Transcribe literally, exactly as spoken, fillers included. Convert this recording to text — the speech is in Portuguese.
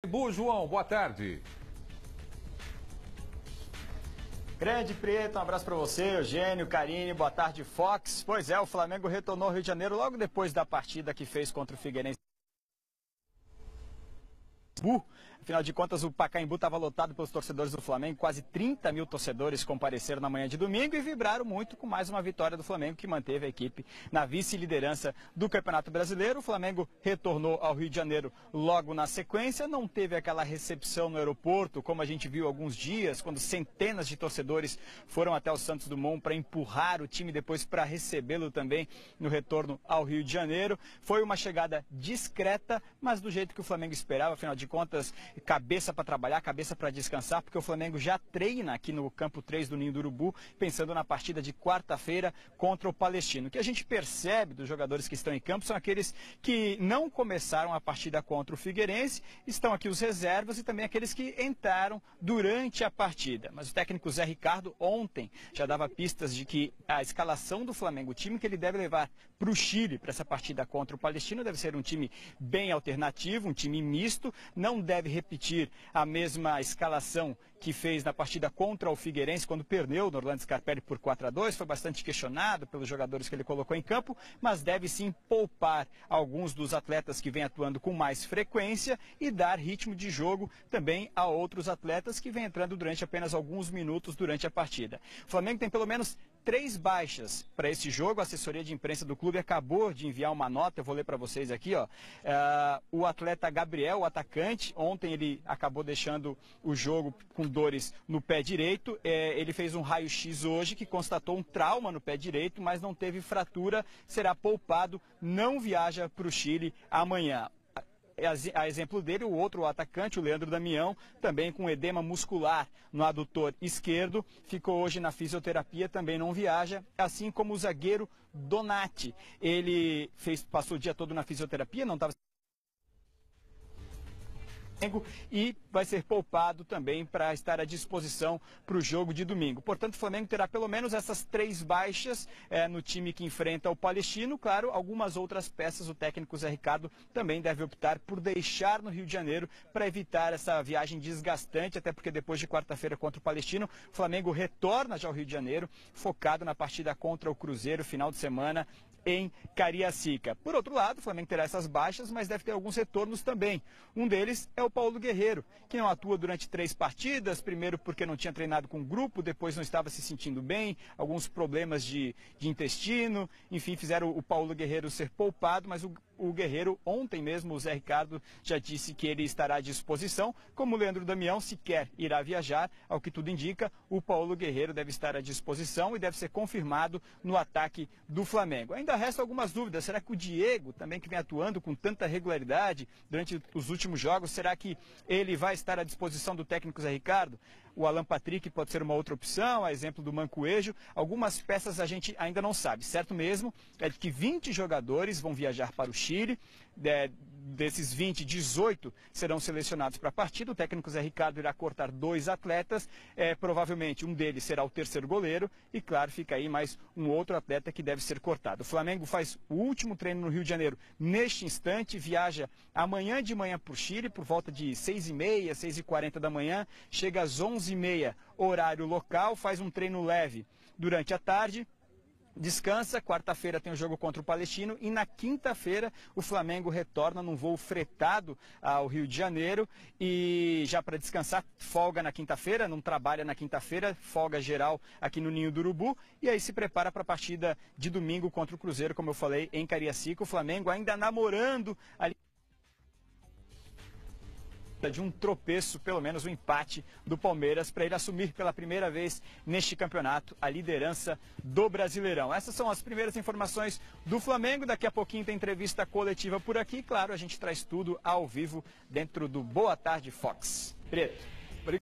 Bu, João, boa tarde. Grande Preto, um abraço para você, Eugênio, Karine, boa tarde, Fox. Pois é, o Flamengo retornou ao Rio de Janeiro logo depois da partida que fez contra o Figueirense. Afinal de contas, o Pacaembu estava lotado pelos torcedores do Flamengo. Quase trinta mil torcedores compareceram na manhã de domingo e vibraram muito com mais uma vitória do Flamengo, que manteve a equipe na vice-liderança do Campeonato Brasileiro. O Flamengo retornou ao Rio de Janeiro logo na sequência. Não teve aquela recepção no aeroporto, como a gente viu há alguns dias, quando centenas de torcedores foram até o Santos Dumont para empurrar o time, depois para recebê-lo também no retorno ao Rio de Janeiro. Foi uma chegada discreta, mas do jeito que o Flamengo esperava. Afinal de contas, cabeça para trabalhar, cabeça para descansar, porque o Flamengo já treina aqui no Campo três do Ninho do Urubu, pensando na partida de quarta-feira contra o Palestino. O que a gente percebe dos jogadores que estão em campo são aqueles que não começaram a partida contra o Figueirense, estão aqui os reservas e também aqueles que entraram durante a partida. Mas o técnico Zé Ricardo ontem já dava pistas de que a escalação do Flamengo, o time que ele deve levar para o Chile, para essa partida contra o Palestino, deve ser um time bem alternativo, um time misto, não deve repetir a mesma escalação que fez na partida contra o Figueirense, quando perdeu no Orlando Scarpelli por quatro a dois, foi bastante questionado pelos jogadores que ele colocou em campo, mas deve sim poupar alguns dos atletas que vêm atuando com mais frequência e dar ritmo de jogo também a outros atletas que vêm entrando durante apenas alguns minutos durante a partida. O Flamengo tem pelo menos três baixas para esse jogo. A assessoria de imprensa do clube acabou de enviar uma nota, eu vou ler para vocês aqui, ó. Uh, o atleta Gabriel, o atacante, ontem ele acabou deixando o jogo com dores no pé direito. É, ele fez um raio-x hoje que constatou um trauma no pé direito, mas não teve fratura, será poupado, não viaja para o Chile amanhã. A exemplo dele, o outro atacante, o Leandro Damião, também com edema muscular no adutor esquerdo, ficou hoje na fisioterapia, também não viaja, assim como o zagueiro Donati. Ele fez, passou o dia todo na fisioterapia, não estava... e vai ser poupado também para estar à disposição para o jogo de domingo. Portanto, o Flamengo terá pelo menos essas três baixas é, no time que enfrenta o Palestino. Claro, algumas outras peças o técnico Zé Ricardo também deve optar por deixar no Rio de Janeiro para evitar essa viagem desgastante, até porque depois de quarta-feira contra o Palestino, o Flamengo retorna já ao Rio de Janeiro, focado na partida contra o Cruzeiro, final de semana em Cariacica. Por outro lado, o Flamengo terá essas baixas, mas deve ter alguns retornos também. Um deles é o Paulo Guerreiro, que não atua durante três partidas, primeiro porque não tinha treinado com o grupo, depois não estava se sentindo bem, alguns problemas de, de intestino, enfim, fizeram o Paulo Guerreiro ser poupado, mas o, o Guerreiro, ontem mesmo, o Zé Ricardo já disse que ele estará à disposição, como o Leandro Damião sequer irá viajar, ao que tudo indica, o Paulo Guerreiro deve estar à disposição e deve ser confirmado no ataque do Flamengo. Ainda resta algumas dúvidas. Será que o Diego, também que vem atuando com tanta regularidade durante os últimos jogos, será que ele vai estar à disposição do técnico Zé Ricardo? O Alan Patrick pode ser uma outra opção, a exemplo do Mancoejo. Algumas peças a gente ainda não sabe. Certo mesmo é que vinte jogadores vão viajar para o Chile. É, desses vinte, dezoito serão selecionados para a partida. O técnico Zé Ricardo irá cortar dois atletas. É, provavelmente um deles será o terceiro goleiro. E claro, fica aí mais um outro atleta que deve ser cortado. O Flamengo faz o último treino no Rio de Janeiro neste instante. Viaja amanhã de manhã para o Chile, por volta de seis e meia, seis e quarenta da manhã. Chega às onze e meia, horário local. Faz um treino leve durante a tarde. Descansa, quarta-feira tem o jogo contra o Palestino e na quinta-feira o Flamengo retorna num voo fretado ao Rio de Janeiro e já para descansar, folga na quinta-feira, não trabalha na quinta-feira, folga geral aqui no Ninho do Urubu e aí se prepara para a partida de domingo contra o Cruzeiro, como eu falei, em Cariacica. O Flamengo ainda namorando ali de um tropeço, pelo menos um empate do Palmeiras, para ele assumir pela primeira vez neste campeonato a liderança do Brasileirão. Essas são as primeiras informações do Flamengo. Daqui a pouquinho tem entrevista coletiva por aqui. Claro, a gente traz tudo ao vivo dentro do Boa Tarde Fox. Preto.